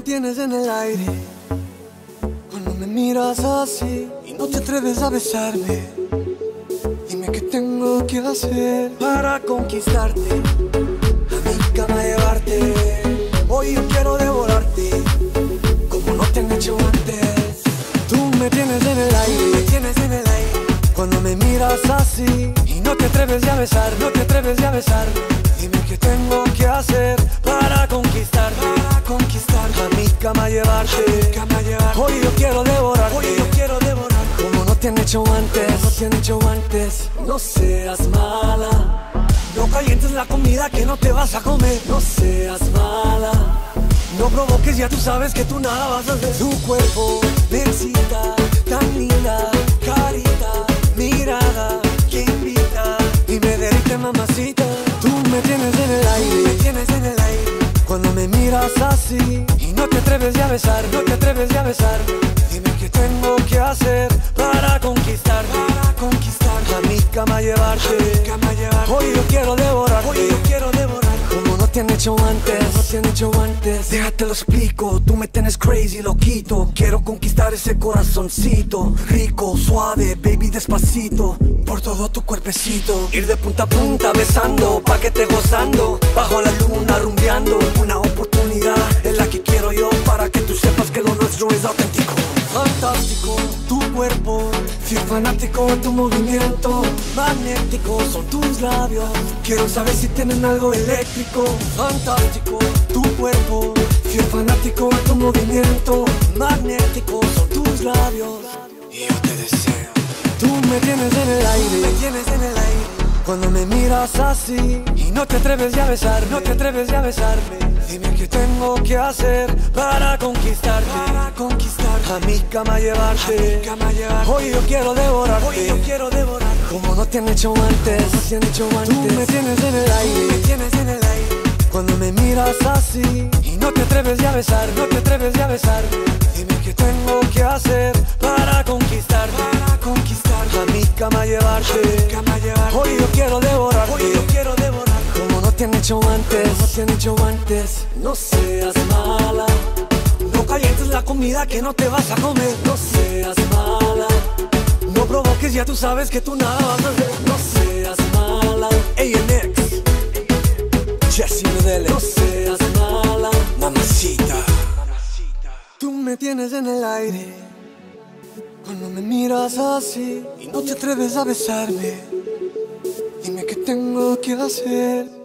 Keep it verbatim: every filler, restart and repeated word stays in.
me tienes en el aire cuando me miras así y no te atreves a besarme. Dime qué tengo que hacer para conquistarte, a mi cama llevarte. Hoy yo quiero devorarte como no te han hecho antes. Tú me tienes en el aire, me tienes en el aire cuando me miras así y no te atreves ya a besar, no te atreves ya a besar. Dime qué tengo que hacer para conquistarte, para conquistarte, a mi cama llevarte, a mi cama llevarte. Hoy yo quiero devorarte, hoy yo quiero devorarte como no te han hecho antes, no te han hecho antes. No seas mala, no calientes la comida que no te vas a comer. No seas mala, no provoques, ya tú sabes que tú nada vas a hacer. Tu cuerpo me excita, tan linda, carita, mirada que invita y me derrite, mamacita. Tú me tienes en el aire, me tienes en el aire cuando me miras así y no te atreves ya a besar, no te atreves ya a besar. Dime qué tengo que hacer para conquistarte, para conquistarte, a mi cama llevarte, a mi cama llevarte. Hoy yo quiero devorarte, hoy yo quiero devorarte como no te han hecho antes, no te han hecho antes. Déjate lo explico, tú me tienes crazy, loquito. Quiero conquistar ese corazoncito, rico, suave, baby, despacito, por todo tu cuerpecito. Ir de punta a punta besando, pa' que te gozando, bajo la luna rumbeando. Una oportunidad es la que quiero yo para que tú sepas que lo nuestro es auténtico. Fantástico, tu cuerpo, fui fanático de tu movimiento. Magnético son tus labios, quiero saber si tienen algo eléctrico. Fantástico, tu cuerpo, fui fanático de tu movimiento. Magnético son tus labios y yo te deseo. Tú me tienes en el aire, me tienes en el aire cuando me miras así y no te atreves ya a besar, no te atreves ya a besarme. Dime qué tengo que hacer para conquistarte, para conquistarte, a mi cama llevarte, a mi cama llevarte. Hoy yo quiero devorarte, hoy yo quiero devorarte como no te han hecho antes, no te han hecho antes. Tú me tienes en el aire, me tienes en el aire cuando me miras así y no te atreves ya a besar, no te atreves ya a besar. Dime qué tengo que hacer para conquistarte, para conquistarte, a mi cama llevarte, a mi cama llevarte. Hoy yo quiero devorarte, hoy yo quiero devorarte como no te han hecho antes, no te han hecho antes. No seas mala, no calientes la comida que no te vas a comer. No seas mala, no provoques, ya tú sabes que tú nada vas a hacer. No seas mala, A N X, Jessy Medele. No seas mala, mamacita. Tú me tienes en el aire cuando me miras así y no te atreves a besarme. Dime qué tengo que hacer